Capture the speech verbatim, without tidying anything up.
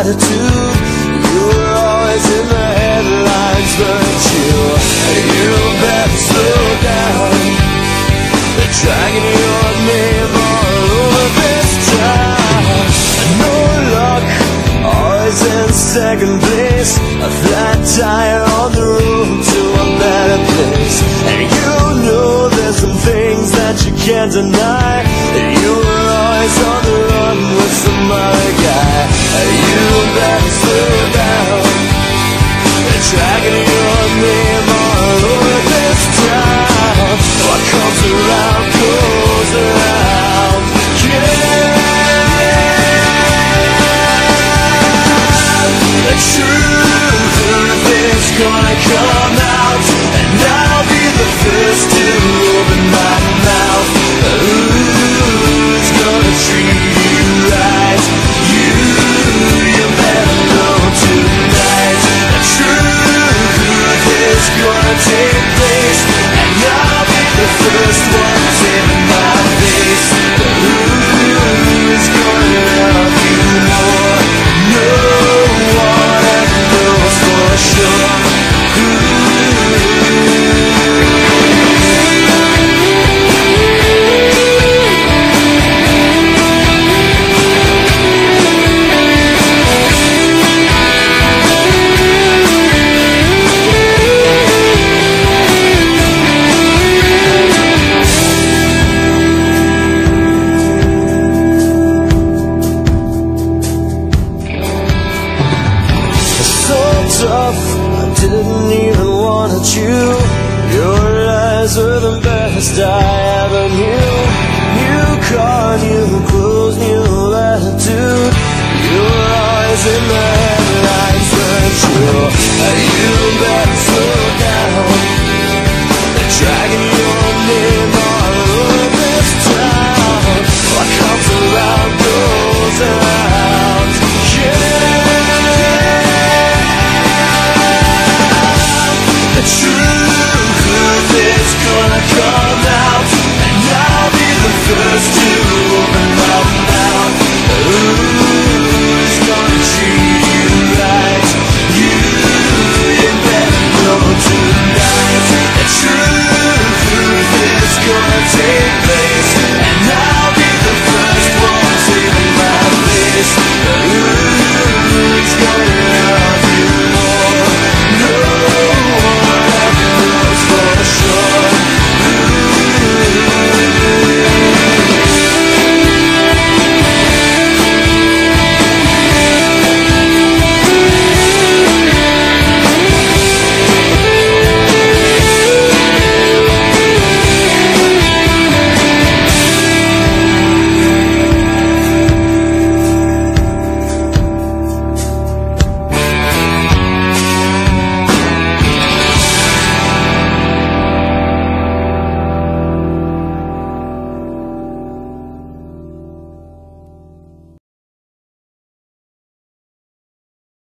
attitude. You were always in the headlines, but you, you better slow down. They're dragging your name all over this town. No luck, always in second place, a flat tire on the road to a better place. And you know there's some things that you can't deny. You were always on the run with some other guy. You better slow down. They're dragging your name all over this town. What comes around goes around. Yeah. The truth is gonna come out, and I'll be the first to open my mouth. Who's gonna treat you right? You, you better know tonight. The truth is gonna take place, and I'll be the first one saving my face. Who's gonna love you more? No one ever knows for sure. Tough, I didn't even wanna chew. Your lies were the best I ever knew. New car, new clothes, new attitude. You were always in the headlines, weren't you? You better slow